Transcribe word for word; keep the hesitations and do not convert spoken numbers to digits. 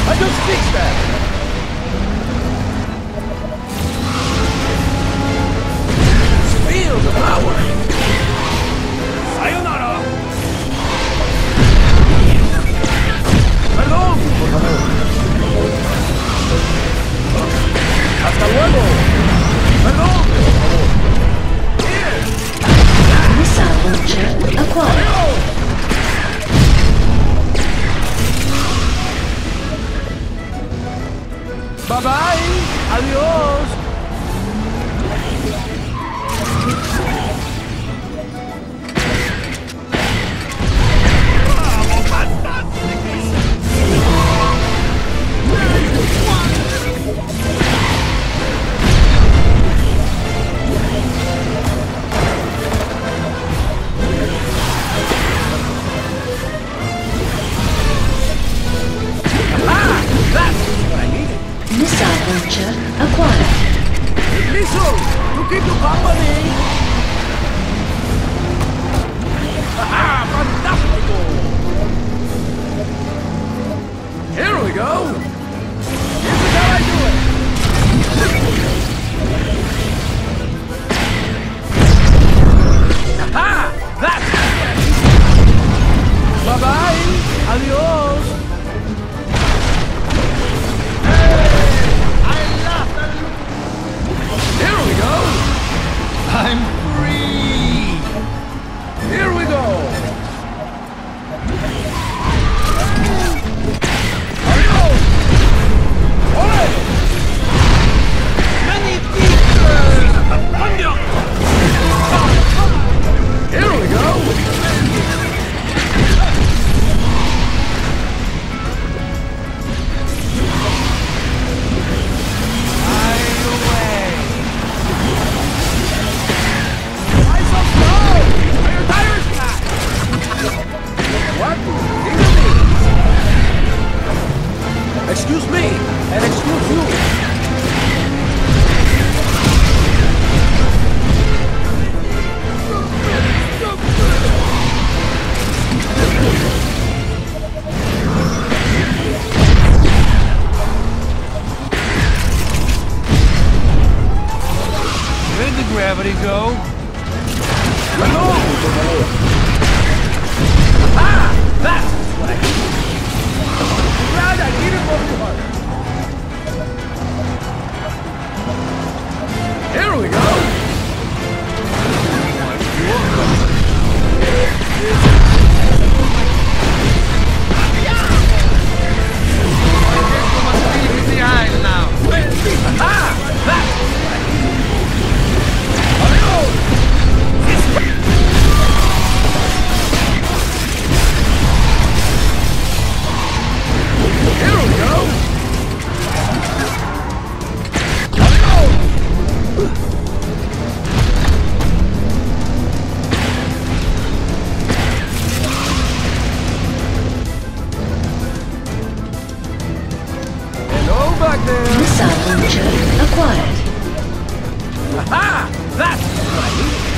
I just fixed that! Feel the power! Sayonara! Perdón! Por favor. ¡Hasta luego! Perdón! Por favor. Here! Missile launcher acquired. Bye bye! Adios! Missile launcher acquired. Missile! To keep you company! Haha! Fantastico! Here we go! This is how I do it! Haha! That's it! Bye-bye! Adios! Here we go! I'm free! Here we go! Adios! Ole! Magnifique! Here we go! Excuse me, and excuse you. Where'd the gravity go? Hello! Ah! That's what I need. Glad I did it for you harder. Here we go! Behind now. Aha! That's what I need. Here we go! Hello back there! Missile launcher acquired. Aha! That's what I need!